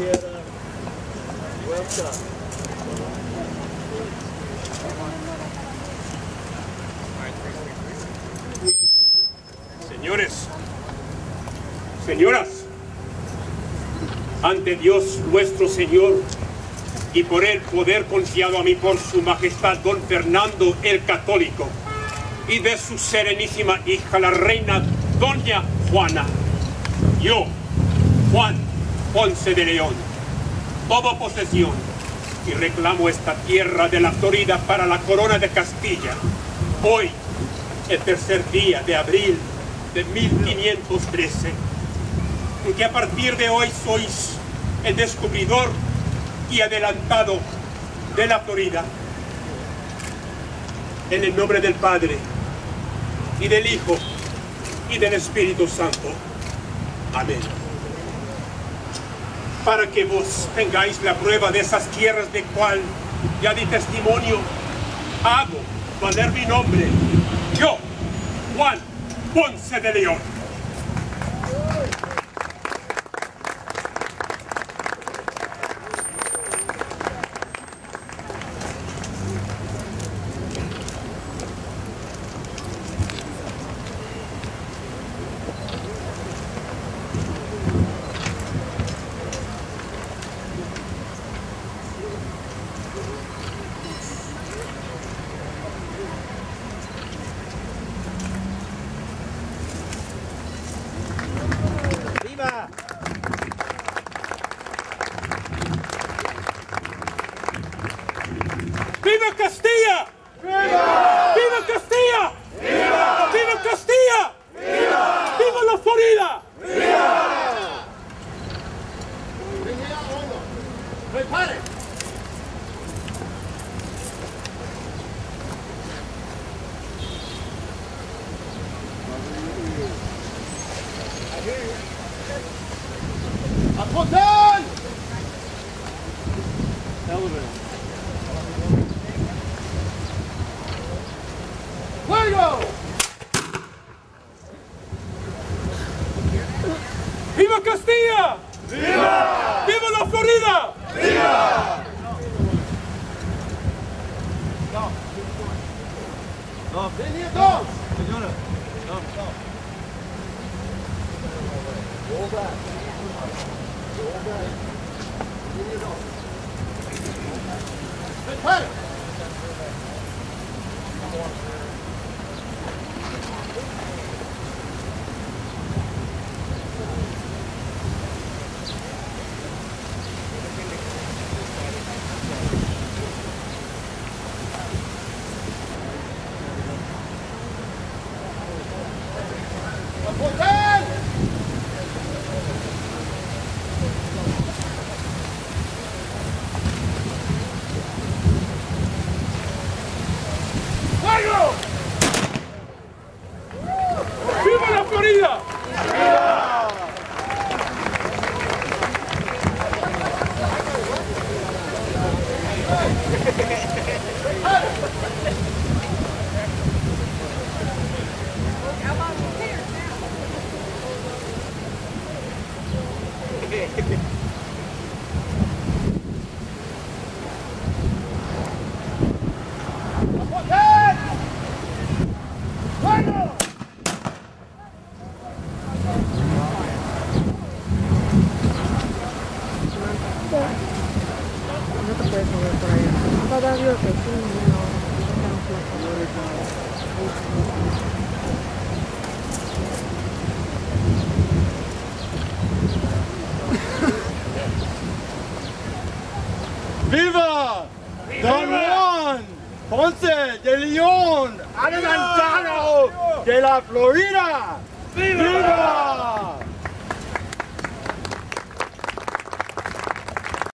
Señores, señoras, ante Dios nuestro Señor y por el poder confiado a mí por su majestad don Fernando el Católico y de su serenísima hija la reina doña Juana, yo, Juan Ponce de León, tomo posesión y reclamo esta tierra de la Florida para la corona de Castilla, hoy, el tercer día de abril de 1513, en que a partir de hoy sois el descubridor y adelantado de la Florida. En el nombre del Padre, y del Hijo, y del Espíritu Santo. Amén. Para que vos tengáis la prueba de esas tierras de cual ya di testimonio, hago valer mi nombre, yo, Juan Ponce de León. ¡Viva Castilla! ¡Viva! ¡Viva Castilla! ¡Viva! ¡Viva Castilla! ¡Viva! ¡Viva la Florida! ¡Viva! ¡Prepare! ¡Apunten! ¡Fuego! ¡Viva Castilla! ¡Viva! ¡Viva la Florida! ¡Viva! No. ¡Dos! Señora. No. ¡Prepare! ¡Viva la Florida! ¡Viva! No te puedes mover por allá. Todavía que sí, no. ¡Viva! Don Juan Ponce de León, adelantado de la Florida. ¡Viva! ¡Viva!